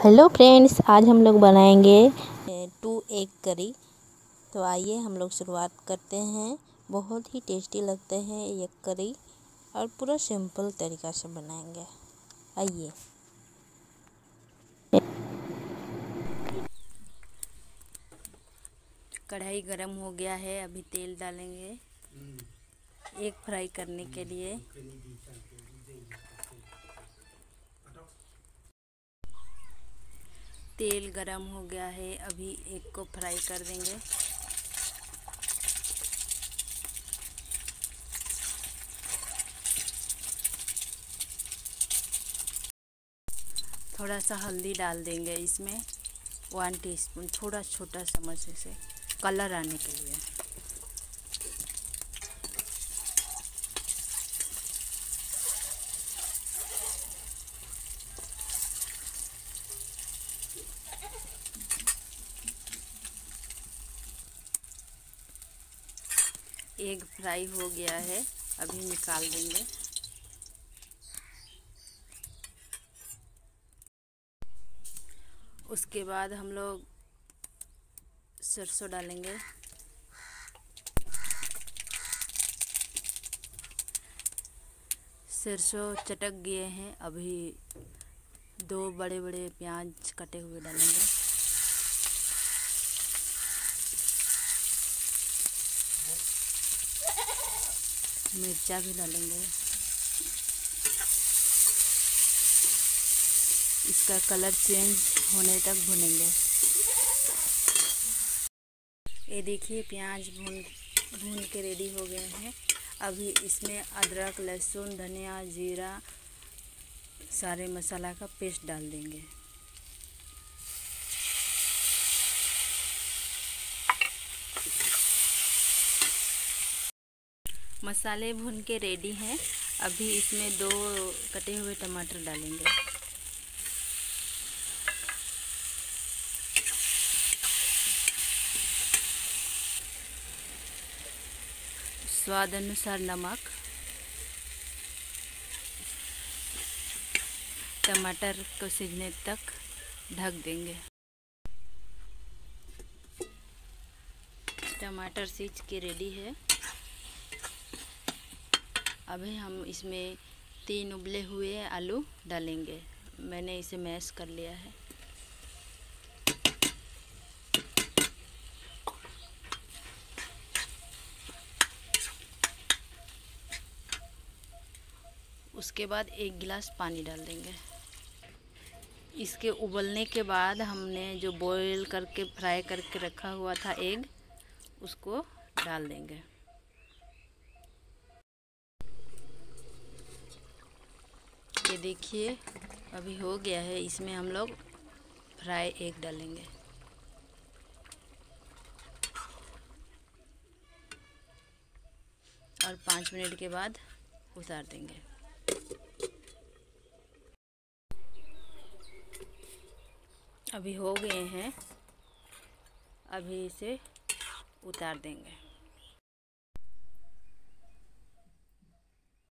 Hello friends, आज हम लोग बनाएंगे 2 एग करी। तो आइए हम लोग शुरुआत करते हैं। बहुत ही टेस्टी लगते हैं एग करी और पूरा सिंपल तरीक़ा से बनाएंगे। आइए। कढ़ाई गरम हो गया है, अभी तेल डालेंगे एग फ्राई करने के लिए। तेल गरम हो गया है, अभी एग को फ्राई कर देंगे। थोड़ा सा हल्दी डाल देंगे इसमें, 1 टीस्पून, थोड़ा छोटा चम्मच से कलर आने के लिए। एग फ्राई हो गया है, अभी निकाल देंगे। उसके बाद हम लोग सरसों डालेंगे। सरसों चटक गए हैं, अभी 2 बड़े बड़े प्याज कटे हुए डालेंगे। मिर्चा भी डालेंगे। इसका कलर चेंज होने तक भुनेंगे। ये देखिए प्याज भून के रेडी हो गए हैं। अभी इसमें अदरक, लहसुन, धनिया, जीरा, सारे मसाला का पेस्ट डाल देंगे। मसाले भून के रेडी हैं। अभी इसमें 2 कटे हुए टमाटर डालेंगे। स्वाद अनुसार नमक। टमाटर को सिजने तक ढक देंगे। टमाटर सीज के रेडी है। अभी हम इसमें 3 उबले हुए आलू डालेंगे। मैंने इसे मैश कर लिया है। उसके बाद 1 गिलास पानी डाल देंगे। इसके उबलने के बाद हमने जो बॉईल करके फ्राई करके रखा हुआ था एग, उसको डाल देंगे। ये देखिए अभी हो गया है। इसमें हम लोग फ्राई एग डालेंगे। और 5 मिनट के बाद उतार देंगे। अभी हो गए हैं, अभी इसे उतार देंगे।